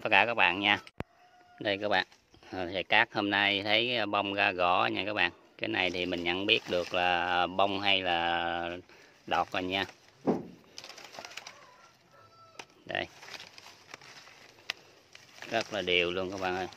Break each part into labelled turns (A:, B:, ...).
A: tất cả các bạn nha. Đây các bạn, Thầy Cát hôm nay thấy bông ra gõ nha các bạn. Cái này thì mình nhận biết được là bông hay là đọt rồi nha. Đây, rất là đều luôn các bạn ơi.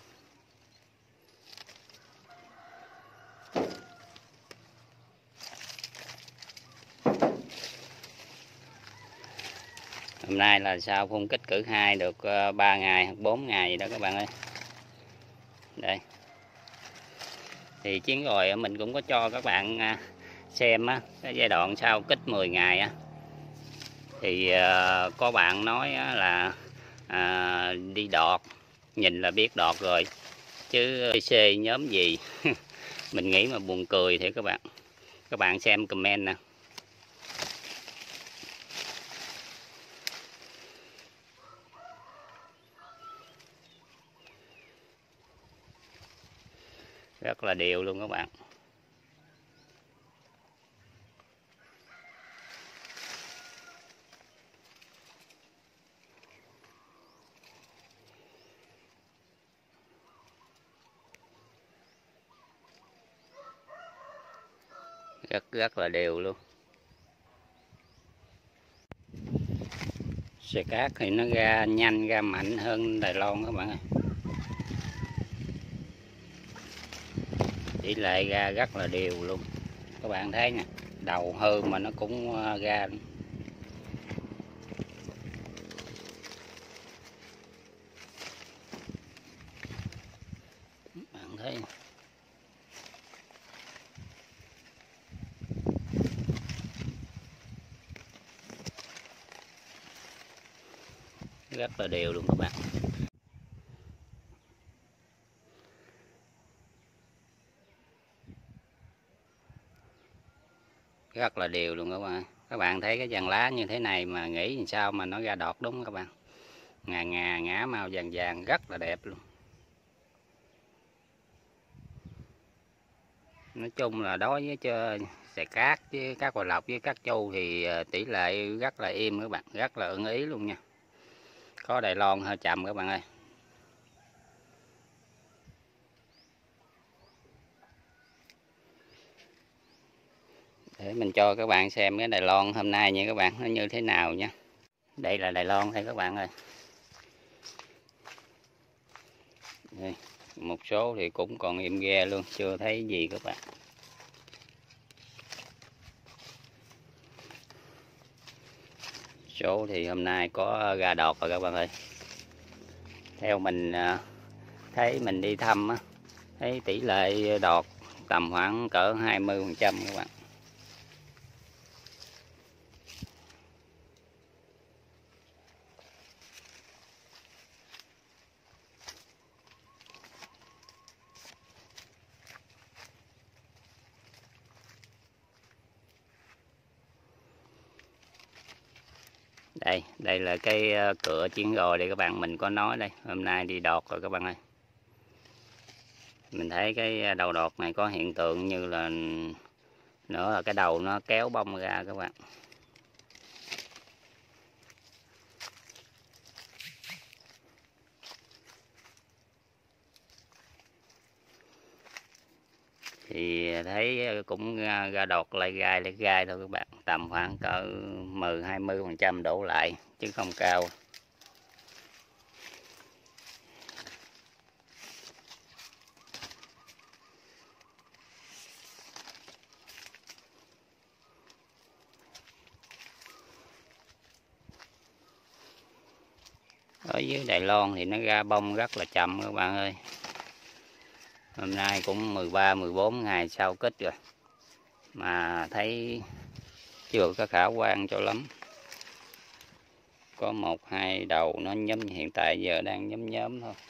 A: Hôm nay là sau phun kích cử 2 được 3 ngày hoặc 4 ngày gì đó các bạn ơi. Đây. Thì chuyến rồi mình cũng có cho các bạn xem á, cái giai đoạn sau kích 10 ngày á. Thì có bạn nói là đi đọt, nhìn là biết đọt rồi. Chứ C nhóm gì, mình nghĩ mà buồn cười thì các bạn. Các bạn xem comment nè. Rất là đều luôn các bạn. Rất là đều luôn. Xe cát thì nó ra nhanh, ra mạnh hơn Đài Loan các bạn ơi. Tỷ lệ ra rất là đều luôn. Các bạn thấy nè, đầu hư mà nó cũng ra. Bạn thấy nè. Rất là đều luôn các bạn. Rất là đều luôn các bạn. Các bạn thấy cái dàn lá như thế này mà nghĩ làm sao mà nó ra đọt đúng các bạn. Ngả màu vàng vàng rất là đẹp luôn. Nói chung là đối với Xài Cát với các Hòa Lộc với các Châu thì tỷ lệ rất là im các bạn, rất là ưng ý luôn nha. Có Đài Loan hơi chậm các bạn ơi. Để mình cho các bạn xem cái Đài Loan hôm nay nha các bạn, nó như thế nào nha. Đây là Đài Loan đây các bạn ơi. Đây, một số thì cũng còn im ghe luôn, chưa thấy gì các bạn. Số thì hôm nay có ra đọt rồi các bạn ơi. Theo mình thấy mình đi thăm á, thấy tỷ lệ đọt tầm khoảng cỡ 20% các bạn. Đây là cái cửa chuyến rồi đây các bạn, mình có nói đây, hôm nay đi đọt rồi các bạn ơi. Mình thấy cái đầu đọt này có hiện tượng như là nữa là cái đầu nó kéo bông ra các bạn. Thì thấy cũng ra đọt lại gai thôi các bạn, tầm khoảng cỡ 10-20% đổ lại chứ không cao. Ở dưới Đài Loan thì nó ra bông rất là chậm các bạn ơi. Hôm nay cũng 13-14 ngày sau kích rồi mà thấy chưa có khả quan cho lắm. Có 1-2 đầu nó nhóm, hiện tại giờ đang nhóm thôi.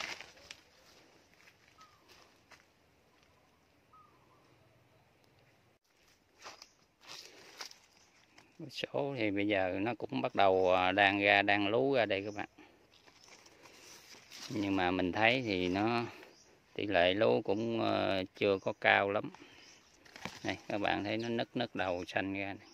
A: Số thì bây giờ nó cũng bắt đầu đang lú ra đây các bạn. Nhưng mà mình thấy thì nó tỷ lệ lú cũng chưa có cao lắm. Đây các bạn thấy nó nứt đầu xanh ra này.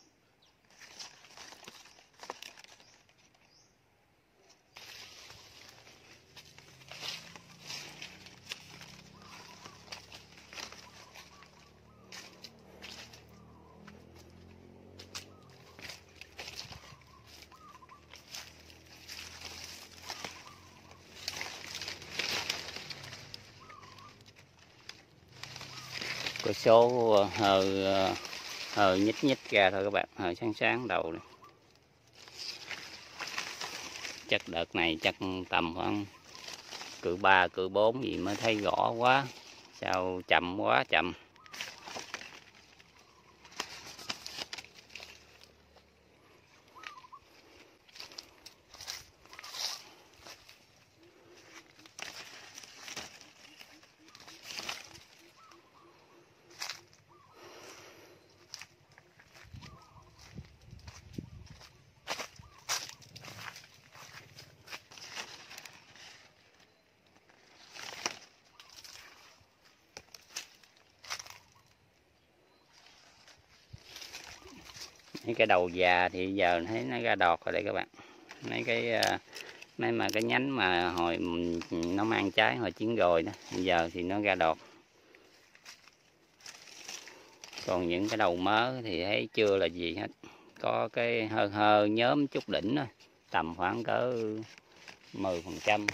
A: Có số hơi nhích nhích ra thôi các bạn, hơi sáng sáng đầu này. Chắc đợt này chắc tầm khoảng cự 3 cự 4 gì mới thấy rõ quá, sao chậm quá chậm. Mấy cái đầu già thì giờ thấy nó ra đọt rồi đây các bạn. Mấy mà cái nhánh mà hồi nó mang trái hồi chín rồi đó, giờ thì nó ra đọt. Còn những cái đầu mớ thì thấy chưa là gì hết, có cái hơi hơi nhóm chút đỉnh thôi, tầm khoảng cỡ 10%.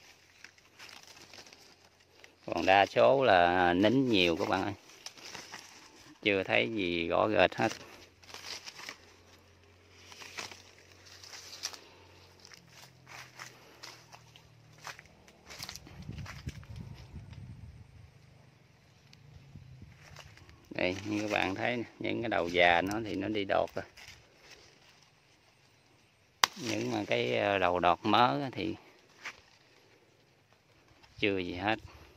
A: Còn đa số là nín nhiều các bạn ơi, chưa thấy gì rõ rệt hết. Đây như các bạn thấy những cái đầu già nó thì nó đi đọt rồi. Những mà cái đầu đọt mớ thì chưa gì hết.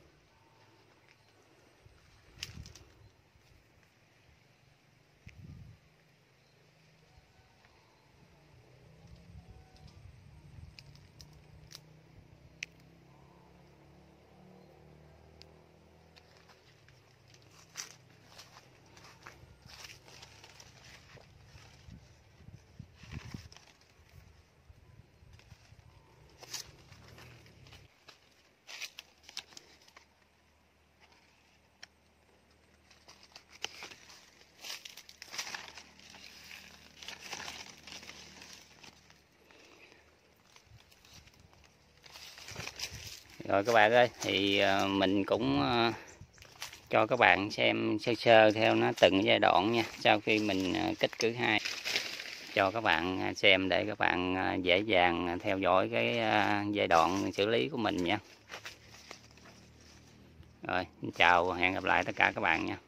A: Rồi các bạn ơi, thì mình cũng cho các bạn xem sơ sơ theo nó từng giai đoạn nha, sau khi mình kích cử 2 cho các bạn xem để các bạn dễ dàng theo dõi cái giai đoạn xử lý của mình nha. Rồi, chào, hẹn gặp lại tất cả các bạn nha.